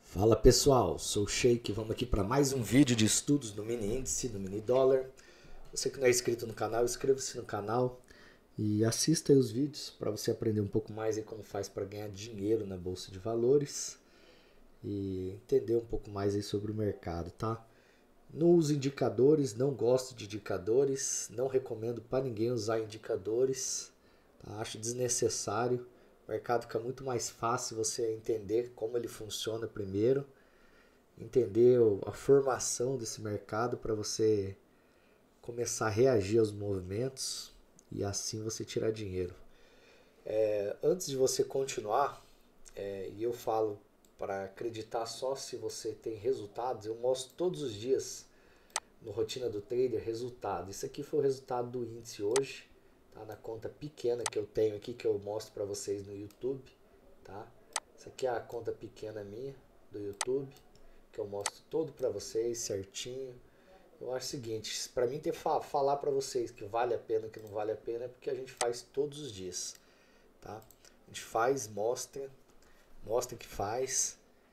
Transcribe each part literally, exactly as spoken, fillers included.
Fala pessoal, sou o Sheik, vamos aqui para mais um vídeo de estudos do mini índice, do mini dólar. Você que não é inscrito no canal, inscreva-se no canal e assista aí os vídeos para você aprender um pouco mais aí como faz para ganhar dinheiro na bolsa de valores e entender um pouco mais aí sobre o mercado, tá? Não uso indicadores, não gosto de indicadores, não recomendo para ninguém usar indicadores, tá? Acho desnecessário. O mercado fica muito mais fácil você entender como ele funciona primeiro, entender a formação desse mercado para você começar a reagir aos movimentos e assim você tirar dinheiro. É, antes de você continuar, é, e eu falo para acreditar só se você tem resultados, eu mostro todos os dias no Rotina do Trader resultado. Isso aqui foi o resultado do índice hoje, tá? Na conta pequena que eu tenho aqui, que eu mostro para vocês no YouTube, tá? Isso aqui é a conta pequena minha do YouTube, que eu mostro todo para vocês certinho. Eu acho o seguinte, para mim ter falar para vocês que vale a pena, que não vale a pena, é porque a gente faz todos os dias, tá? A gente faz, mostra, mostra que faz,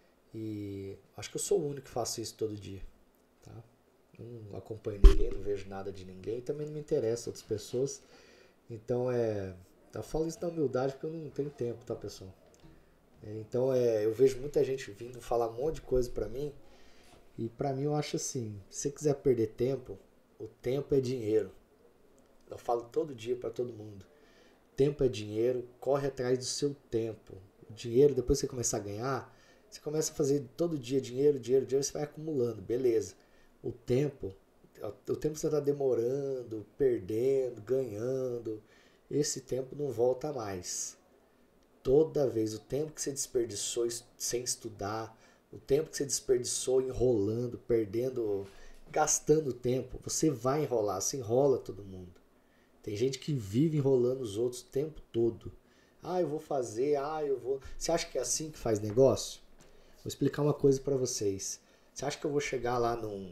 e acho que eu sou o único que faço isso todo dia, tá? Não acompanho ninguém, não vejo nada de ninguém, também não me interessa outras pessoas. Então é, eu falo isso na humildade porque eu não tenho tempo, tá, pessoal? Então é, eu vejo muita gente vindo falar um monte de coisa pra mim, e pra mim eu acho assim, se você quiser perder tempo, o tempo é dinheiro. Eu falo todo dia pra todo mundo. Tempo é dinheiro, corre atrás do seu tempo. O dinheiro, depois que você começar a ganhar, você começa a fazer todo dia dinheiro, dinheiro, dinheiro, você vai acumulando, beleza. O tempo, o tempo que você está demorando, perdendo, ganhando, esse tempo não volta mais. Toda vez, o tempo que você desperdiçou sem estudar, o tempo que você desperdiçou enrolando, perdendo, gastando tempo, você vai enrolar, você enrola todo mundo. Tem gente que vive enrolando os outros o tempo todo. Ah, eu vou fazer, ah, eu vou... Você acha que é assim que faz negócio? Vou explicar uma coisa para vocês. Você acha que eu vou chegar lá num,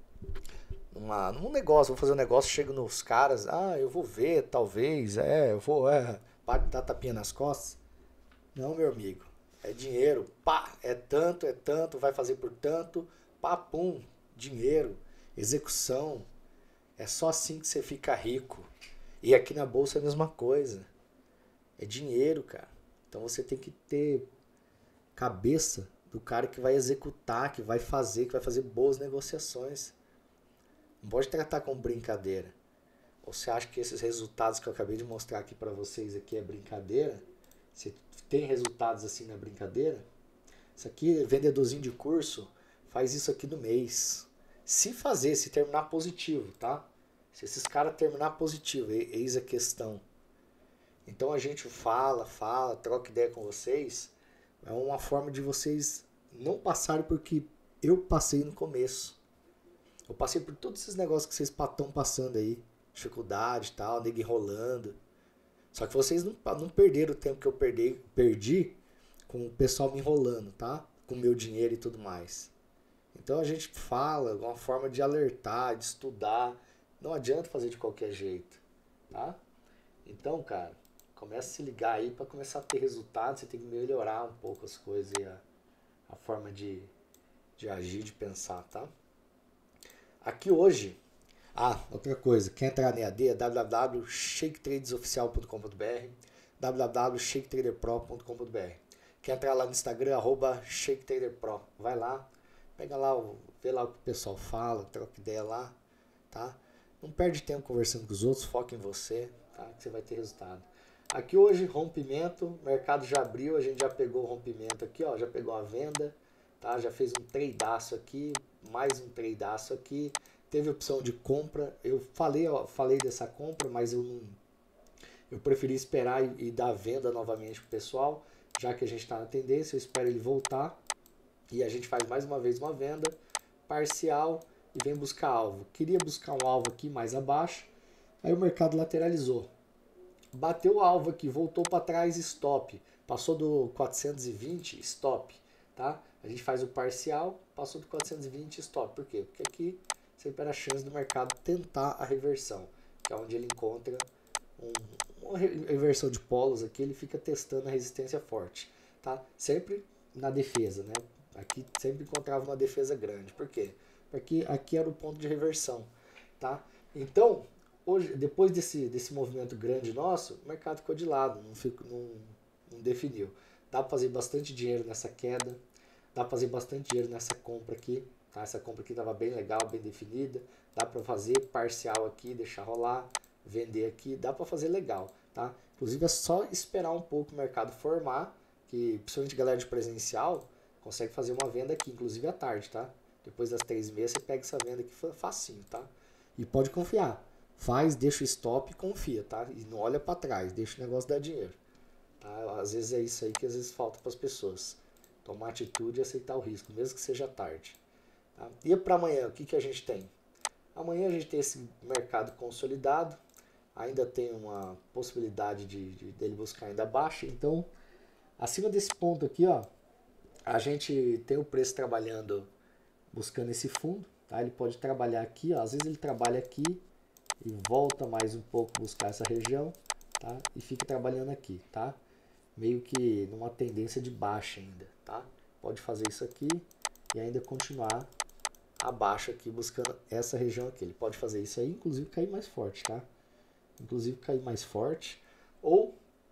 numa, num negócio, vou fazer um negócio, chego nos caras, ah, eu vou ver, talvez, é, eu vou, é, para de dar tapinha nas costas? Não, meu amigo, é dinheiro, pá, é tanto, é tanto, vai fazer por tanto, pá, pum, dinheiro, execução, é só assim que você fica rico. E aqui na bolsa é a mesma coisa, é dinheiro, cara. Então você tem que ter cabeça do cara que vai executar, que vai fazer, que vai fazer boas negociações. Não pode tratar como brincadeira. Ou você acha que esses resultados que eu acabei de mostrar aqui para vocês aqui é brincadeira? Você tem resultados assim na brincadeira? Isso aqui, vendedorzinho de curso, faz isso aqui no mês. Se fazer, se terminar positivo, tá? Se esses caras terminar positivo, eis a questão. Então a gente fala, fala, troca ideia com vocês. É uma forma de vocês não passarem porque eu passei no começo. Eu passei por todos esses negócios que vocês estão passando aí. Dificuldade e tal, nego enrolando. Só que vocês não, não perderam o tempo que eu perdi, perdi com o pessoal me enrolando, tá? Com o meu dinheiro e tudo mais. Então a gente fala, uma forma de alertar, de estudar. Não adianta fazer de qualquer jeito, tá? Então, cara, começa a se ligar aí para começar a ter resultados. Você tem que melhorar um pouco as coisas e a, a forma de, de agir, de pensar, tá? Aqui hoje, ah, outra coisa, quer entrar na E A D é w w w ponto shake traders oficial ponto com ponto b r, w w w ponto shake trader pro ponto com ponto b r. Quer entrar lá no Instagram, arroba shaketraderpro, vai lá, pega lá, vê lá o que o pessoal fala, troca ideia lá, tá? Não perde tempo conversando com os outros, foca em você, tá? Que você vai ter resultado. Aqui hoje, rompimento, o mercado já abriu, a gente já pegou o rompimento aqui, ó, já pegou a venda, tá? Já fez um tradeaço aqui, mais um tradeaço aqui, teve opção de compra, eu falei, ó, falei dessa compra, mas eu não, eu preferi esperar e, e dar venda novamente pro pessoal, já que a gente está na tendência, eu espero ele voltar e a gente faz mais uma vez uma venda parcial e vem buscar alvo. Queria buscar um alvo aqui mais abaixo, aí o mercado lateralizou. Bateu o alvo aqui, voltou para trás, stop. Passou do quatrocentos e vinte, stop, tá? A gente faz o parcial, passou do quatrocentos e vinte, stop. Por quê? Porque aqui sempre era a chance do mercado tentar a reversão, que é onde ele encontra um, uma reversão de polos aqui, ele fica testando a resistência forte, tá? Sempre na defesa, né? Aqui sempre encontrava uma defesa grande. Por quê? Porque aqui era o ponto de reversão, tá? Então, hoje, depois desse, desse movimento grande nosso, o mercado ficou de lado, não, fico, não, não definiu. Dá para fazer bastante dinheiro nessa queda, dá para fazer bastante dinheiro nessa compra aqui, tá? Essa compra aqui estava bem legal, bem definida. Dá para fazer parcial aqui, deixar rolar, vender aqui, dá para fazer legal, tá? Inclusive é só esperar um pouco o mercado formar, que principalmente galera de presencial consegue fazer uma venda aqui, inclusive à tarde, tá? Depois das três e meia você pega essa venda aqui facinho, tá? E pode confiar. Faz, deixa o stop e confia, tá? E não olha para trás, deixa o negócio dar dinheiro. Tá? Às vezes é isso aí que às vezes falta para as pessoas. Tomar atitude e aceitar o risco, mesmo que seja tarde. Tá? E para amanhã, o que, que a gente tem? Amanhã a gente tem esse mercado consolidado. Ainda tem uma possibilidade de, de dele buscar ainda baixa. Então, acima desse ponto aqui, ó, a gente tem o preço trabalhando, buscando esse fundo. Tá? Ele pode trabalhar aqui, ó. Às vezes ele trabalha aqui e volta mais um pouco buscar essa região, tá? E fica trabalhando aqui, tá? Meio que numa tendência de baixa ainda, tá? Pode fazer isso aqui e ainda continuar abaixo aqui buscando essa região aqui. Ele pode fazer isso aí, inclusive cair mais forte, tá? Inclusive cair mais forte. Ou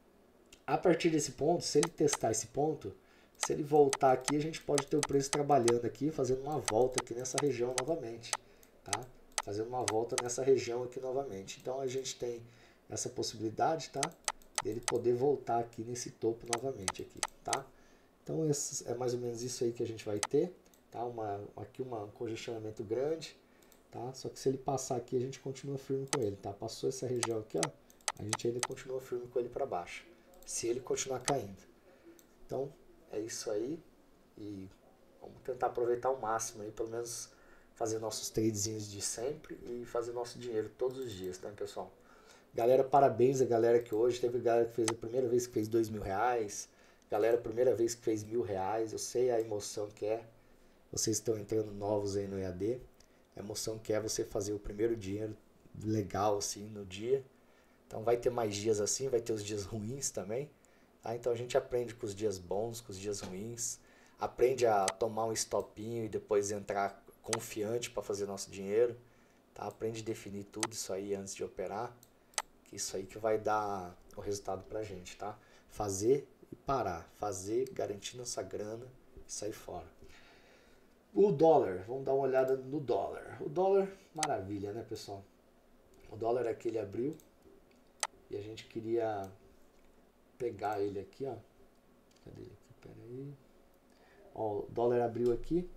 a partir desse ponto, se ele testar esse ponto, se ele voltar aqui, a gente pode ter o preço trabalhando aqui, fazendo uma volta aqui nessa região novamente, tá? Fazendo uma volta nessa região aqui novamente. Então a gente tem essa possibilidade, tá? Dele poder voltar aqui nesse topo novamente aqui, tá? Então esse é mais ou menos isso aí que a gente vai ter, tá? Uma, aqui uma, um congestionamento grande, tá? Só que se ele passar aqui, a gente continua firme com ele, tá? Passou essa região aqui, ó, a gente ainda continua firme com ele para baixo, se ele continuar caindo. Então é isso aí e vamos tentar aproveitar ao máximo aí, pelo menos fazer nossos tradezinhos de sempre e fazer nosso dinheiro todos os dias, tá, pessoal? Galera, parabéns a galera que hoje, teve galera que fez a primeira vez que fez dois mil reais, galera, primeira vez que fez mil reais, eu sei a emoção que é, vocês estão entrando novos aí no E A D, a emoção que é você fazer o primeiro dinheiro legal assim no dia, então vai ter mais dias assim, vai ter os dias ruins também, tá? Então a gente aprende com os dias bons, com os dias ruins, aprende a tomar um stopinho e depois entrar confiante para fazer nosso dinheiro, tá? Aprende a definir tudo isso aí antes de operar, que isso aí que vai dar o resultado pra gente, tá? Fazer e parar, fazer, garantir nossa grana e sair fora. O dólar, vamos dar uma olhada no dólar. O dólar, maravilha, né, pessoal? O dólar aqui ele abriu e a gente queria pegar ele aqui, ó. Cadê ele aqui? Pera aí. Ó, o dólar abriu aqui.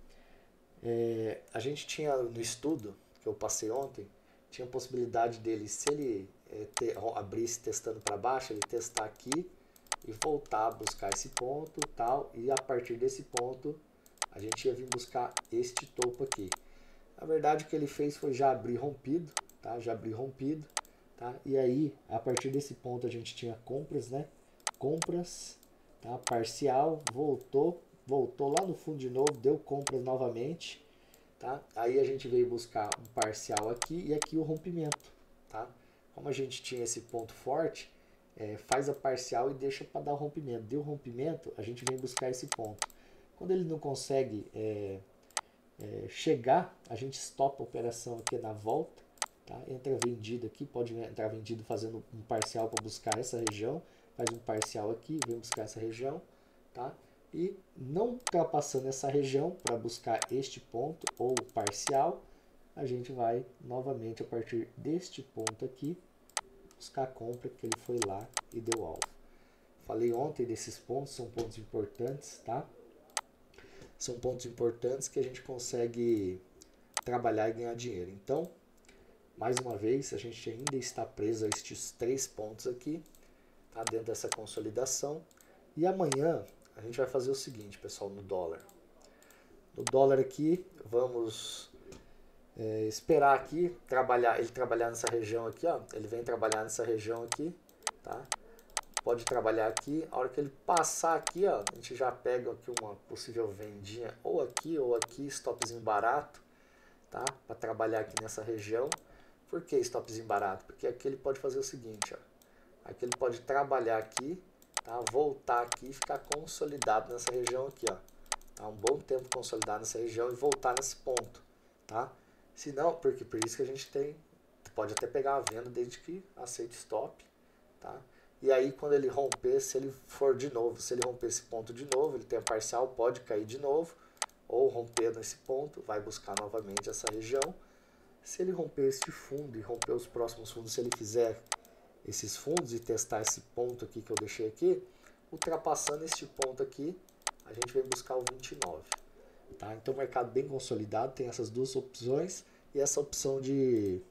É, a gente tinha no estudo que eu passei ontem, tinha a possibilidade dele, se ele é, ter, abrisse testando para baixo, ele testar aqui e voltar a buscar esse ponto tal, e a partir desse ponto a gente ia vir buscar este topo aqui. Na verdade o que ele fez foi já abrir rompido, tá? Já abrir rompido, tá? E aí a partir desse ponto a gente tinha compras, né? Compras, tá? Parcial, voltou, voltou lá no fundo de novo, deu compras novamente, tá? Aí a gente veio buscar um parcial aqui e aqui o rompimento, tá? Como a gente tinha esse ponto forte, é, faz a parcial e deixa para dar o rompimento. Deu rompimento, a gente vem buscar esse ponto. Quando ele não consegue é, é, chegar, a gente stopa a operação aqui na volta, tá? Entra vendido aqui, pode entrar vendido fazendo um parcial para buscar essa região, faz um parcial aqui, vem buscar essa região, tá? E não ultrapassando essa região para buscar este ponto ou parcial, a gente vai novamente a partir deste ponto aqui buscar a compra que ele foi lá e deu alvo. Falei ontem desses pontos, são pontos importantes, tá? São pontos importantes que a gente consegue trabalhar e ganhar dinheiro. Então, mais uma vez, a gente ainda está preso a estes três pontos aqui, tá? Dentro dessa consolidação. E amanhã a gente vai fazer o seguinte, pessoal, no dólar. No dólar aqui, vamos é, esperar aqui, trabalhar, ele trabalhar nessa região aqui, ó. Ele vem trabalhar nessa região aqui, tá? Pode trabalhar aqui, a hora que ele passar aqui, ó, a gente já pega aqui uma possível vendinha, ou aqui, ou aqui, stopzinho barato, tá? Para trabalhar aqui nessa região. Por que stopzinho barato? Porque aqui ele pode fazer o seguinte, ó. Aqui ele pode trabalhar aqui, tá? Voltar aqui e ficar consolidado nessa região aqui, ó. tá? Um bom tempo consolidar nessa região e voltar nesse ponto, tá? Se não, porque por isso que a gente tem, pode até pegar a venda desde que aceite stop, tá? E aí quando ele romper, se ele for de novo, se ele romper esse ponto de novo, ele tem a parcial, pode cair de novo, ou romper nesse ponto, vai buscar novamente essa região. Se ele romper este fundo e romper os próximos fundos, se ele fizer esses fundos e testar esse ponto aqui que eu deixei aqui, ultrapassando este ponto aqui, a gente vem buscar o vinte e nove. Tá? Então o mercado bem consolidado, tem essas duas opções e essa opção de,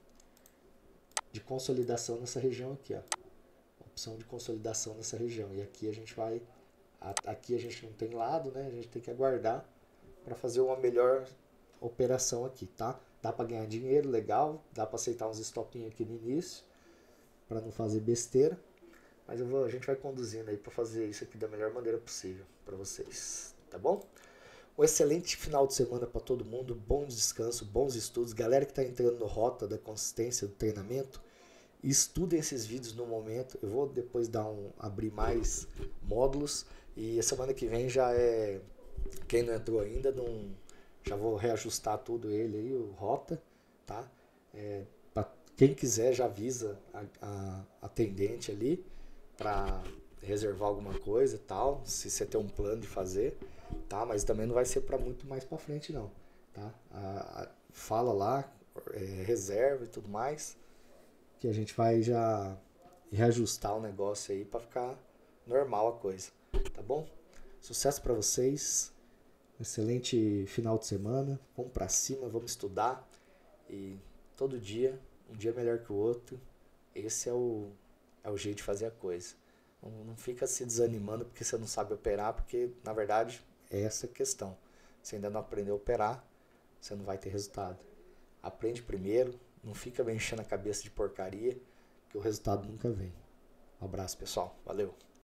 de consolidação nessa região aqui, ó. Opção de consolidação nessa região. E aqui a gente vai, aqui a gente não tem lado, né? A gente tem que aguardar para fazer uma melhor operação aqui, tá? Dá para ganhar dinheiro, legal, dá para aceitar uns stopinhos aqui no início, para não fazer besteira, mas eu vou, a gente vai conduzindo aí para fazer isso aqui da melhor maneira possível para vocês, tá bom? Um excelente final de semana para todo mundo, bom descanso, bons estudos, galera que está entrando no rota da consistência do treinamento, estudem esses vídeos no momento, eu vou depois dar um, abrir mais módulos e a semana que vem já é, quem não entrou ainda, não, já vou reajustar tudo ele aí, o rota, tá? É, pra quem quiser já avisa a, a atendente ali para reservar alguma coisa e tal, se você tem um plano de fazer, tá? Mas também não vai ser para muito mais para frente não, tá? A, a, fala lá, é, reserva e tudo mais, que a gente vai já reajustar o negócio aí para ficar normal a coisa, tá bom? Sucesso para vocês, excelente final de semana, vamos para cima, vamos estudar e todo dia, um dia melhor que o outro, esse é o, é o jeito de fazer a coisa. Não, não fica se desanimando porque você não sabe operar, porque na verdade é essa a questão, você ainda não aprendeu a operar, você não vai ter resultado. Aprende primeiro, não fica enchendo a cabeça de porcaria, que o resultado nunca vem. Um abraço, pessoal. Valeu!